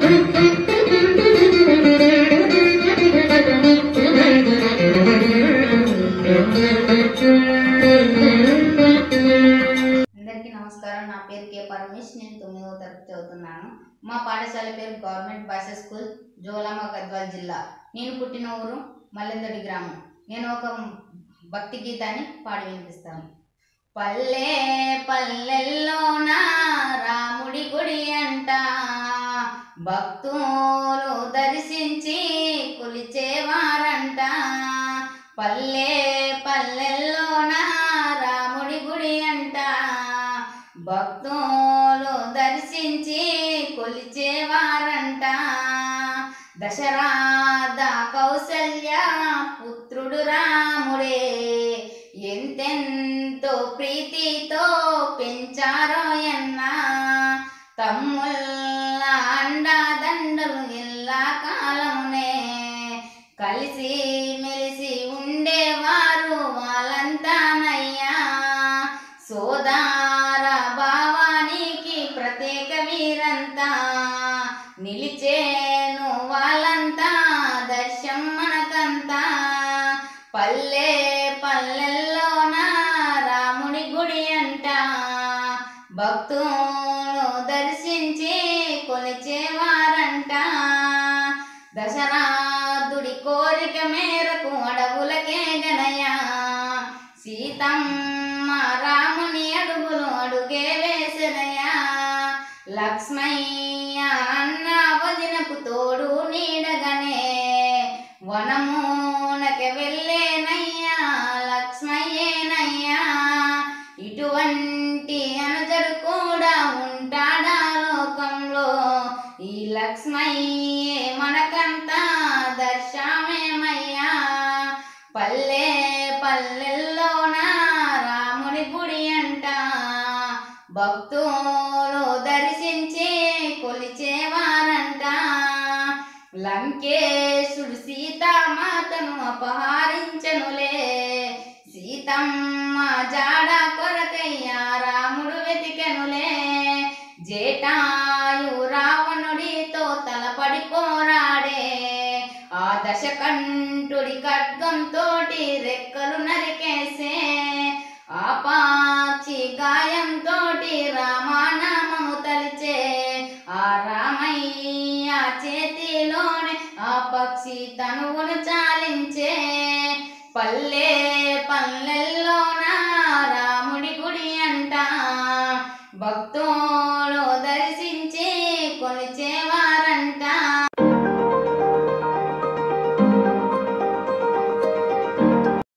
అందరికీ నమస్కారం. నా పేరు కే పరమేష్. నేను 9వ తరగతి చదువుతున్నాను. మా పాఠశాల పేరు government boys school, Jolama, Gadwal జిల్లా. నేను పుట్టిన ఊరు మల్లెందడి గ్రామం. నేను ఒక భక్తి గీతాన్ని పాడి వినిపిస్తాను. పల్లె పల్లెల్లోన రాముడి గుడి అంట, భక్తులు దర్శించి కొలిచేవారంట. పల్లె పల్లెల్లోన రాముడి గుడి అంట, భక్తులు దర్శించి కొలిచేవారంట. దశరథ కౌసల్య పుత్రుడు రాముడే, ఎంతెంతో ప్రీతితో పెంచారో ఎన్న. తమ్ముళ్ళ అండదండలు ఎల్లా కాలమునే కలిసి మెలిసి ఉండేవారు వాళ్ళంతానయ్యా. సోదర భావానికి ప్రత్యేక వీరంతా నిలిచేను వాళ్ళంతా దర్శం మనకంతా. పల్లె పల్లెల్లోన రాముడి గుడి అంట, భక్తులు దర్శించి కొలిచేవారంట. దశరథుడి కోరిక మేరకు అడవులకే గనయ, సీతమ్మ రాముని అడుగులు అడుగే వేసెనయా. లక్ష్మయ్య అన్న వదినకు తోడు నీడగనే వనమునకి వెళ్ళేనయ్యా లక్ష్మయ్యేనయ్యా. ఇటువంటి అనుజడు కూడా ఉంటాడా లోకంలో, ఈ లక్ష్మయ్యే మనకంతా దర్శమేమయ్యా. పల్లె పల్లెల్లోన రాముడి గుడి అంట, భక్తులు దర్శించి కొలిచేవారంట. లంకేశుడు సీతామాతను అపహరించనులే, సీతమ్మ జాడ కొరకయ్యా రాముడు వెతికెనులే. జేటాయు రావణుడితో తలపడి పోరాడే, ఆ దశకంఠుడి ఖడ్గంతోటి రెక్కలు నరికేసే. ఆ పాచి గాయంతోటి రామనామము తలిచే, ఆ రామయ్య చేతిలోనే ఆ పక్షి తనువును చాలించే. పల్లె పల్లె